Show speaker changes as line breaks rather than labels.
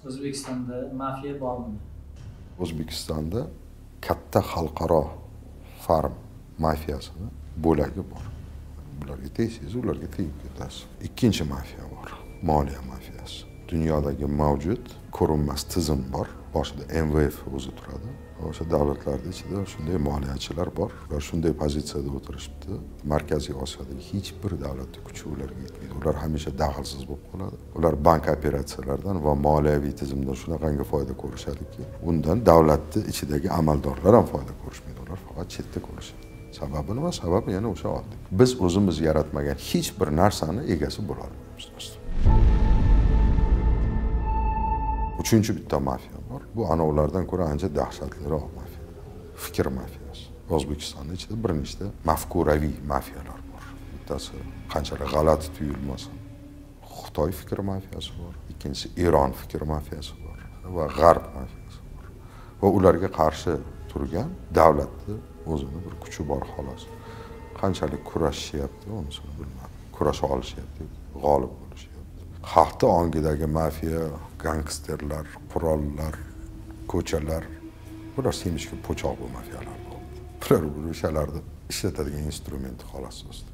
O'zbekistonda mafiya bormi?
O'zbekistonda katta xalqaro farm mafiyasini bo'lagi bor. Bularga tegsangiz, ularga tegib ketasiz. Ikkinchi mafiya bor, moliya mafiyasi. Dunyodagi mavjud ko'rinmas tizim bor. Boshida MVF o'zi turadi. O'sha davlatlarda ichida shunday moliyachilar bor. Ular shunday pozitsiyada o'tirishibdi. Markaziy Osiyodagi hech bir davlatning kuchi ularga yetmaydi. Ular hamisha daxlsiz bo'lib qoladi. Ular bank operatsiyalaridan va moliyaviy tizimdan shunaqangi foyda ko'rishadiki, undan davlatning ichidagi amaldorlar ham foyda ko'rishmaydi. Ular faqat chetda ko'rishadi. Sababi nima? Sababi yana o'sha oddiy. Biz o'zimiz yaratmagan hech bir narsani egasi bo'la olmaymiz do'stlar. Uchinchi bitta mafiya bor. Bu ulardan ko'ra ancha dahshatliroq mafiya. Fikr mafiyasi. O'zbekistonning ichida bir nechta mafkuraviy mafiyalar bor. Bittasi qanchalik g'alati tuyulmasin, Xitoy fikr mafiyasi bor. Ikkinchisi Eron fikr mafiyasi bor va G'arb mafiyasi bor. Va ularga qarshi turgan davlatning o'zini bir kuchi bor xolos. Qanchalik kurashishyapti, unisini bilmadim. Kurasha olishyapti, g'olib bo'lishyapti. Xalqning ongidagi mafiya, gangsterlar, qurollar, ko'chalar, bular semishga po'choq bu mafiyalar bo'ldi. Bular o'shalarni ishlatadigan instrument xolos do'stlar.